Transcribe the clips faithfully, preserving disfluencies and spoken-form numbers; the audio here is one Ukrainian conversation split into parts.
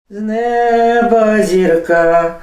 З неба зірка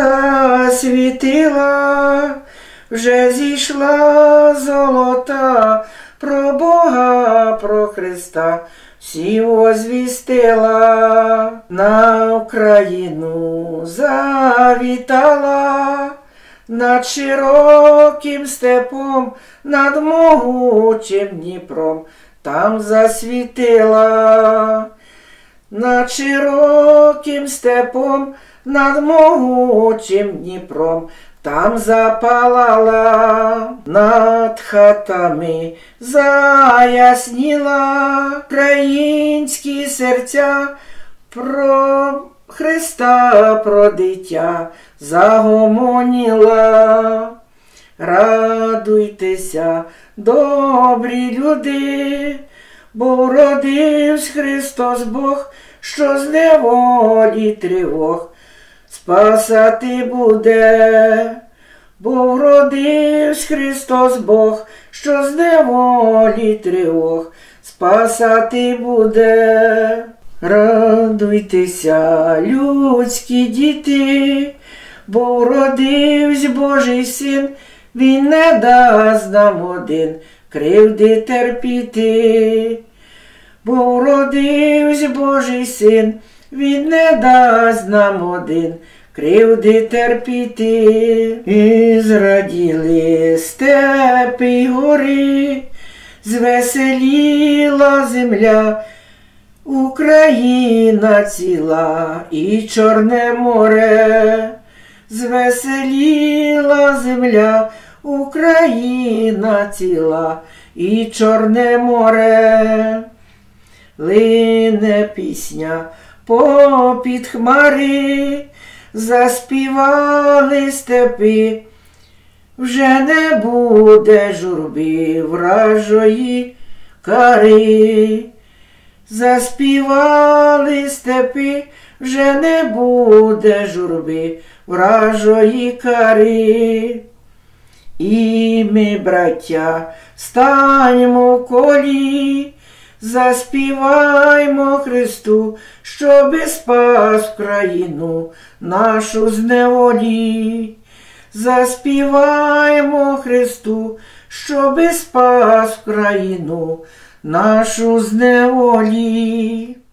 засвітила, вже зійшла золота, про Бога, про Христа всі возвістила, на Україну завітала, над широким степом, над могучим Дніпром, там засвітила. Над широким степом, над могучим Дніпром, там запалала, над хатами заясніла, українські серця про Христа, про дитя загомоніла. Радуйтеся, добрі люди, бо вродивсь Христос Бог, що з неволі тривог спасати буде. Бо вродивсь Христос Бог, що з неволі тривог спасати буде. Радуйтеся, людські діти, бо вродивсь Божий Син, Він не дасть нам один кривди терпіти. Бо вродивсь Божий Син, Він не дасть нам один кривди терпіти. І зраділи степи й гори, звеселіла земля, Україна ціла і Чорне море. Звеселіла земля, Україна ціла і Чорне море. Лине пісня попід хмари, заспівали степи, вже не буде журби вражої кари. Заспівали степи, вже не буде журби вражої кари. І ми, браття, станьмо в колі, заспіваймо Христу, щоби спас країну нашу з неволі. Заспіваймо Христу, щоби спас країну нашу з неволі.